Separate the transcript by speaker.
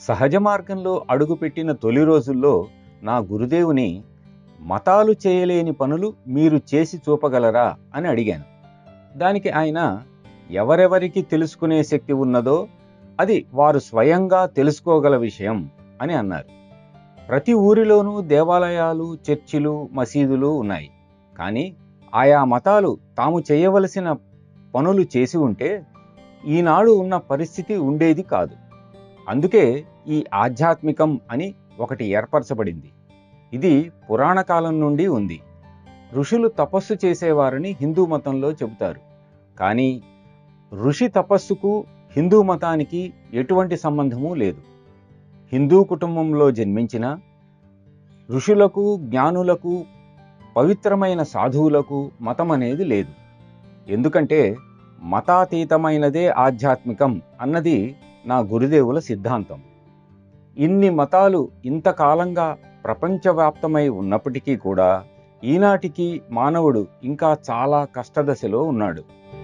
Speaker 1: సహజ మార్గంలో అడుగుపెట్టిన తొలి రోజుల్లో నా గురుదేవుని మతాలు చేయలేని పనులు మీరు చేసి చూపగలరా అని అడిగాను. దానికి ఆయన ఎవరెవరికి తెలుసుకునే శక్తి ఉన్నదో అది వారు స్వయంగా తెలుసుకోగల విషయం అని అన్నారు. ప్రతి ఊరిలోనూ దేవాలయాలు, చర్చిలు, మసీదులు ఉన్నాయి. కానీ ఆయా మతాలు తాము చేయవలసిన పనులు చేసి ఉంటే ఈనాడు ఉన్న పరిస్థితి ఉండేది కాదు. అందుకే ఈ ఆధ్యాత్మికం అని ఒకటి ఏర్పరచబడింది. ఇది పురాణ కాలం నుండి ఉంది. ఋషులు తపస్సు చేసేవారని హిందూ మతంలో చెబుతారు. కానీ ఋషి తపస్సుకు హిందూ మతానికి ఎటువంటి సంబంధమూ లేదు. హిందూ కుటుంబంలో జన్మించిన ఋషులకు, జ్ఞానులకు, పవిత్రమైన సాధువులకు మతం అనేది లేదు. ఎందుకంటే మతాతీతమైనదే ఆధ్యాత్మికం అన్నది నా గురుదేవుల సిద్ధాంతం. ఇన్ని మతాలు ఇంతకాలంగా ప్రపంచవ్యాప్తమై ఉన్నప్పటికీ కూడా ఈనాటికి మానవుడు ఇంకా చాలా కష్టదశలో ఉన్నాడు.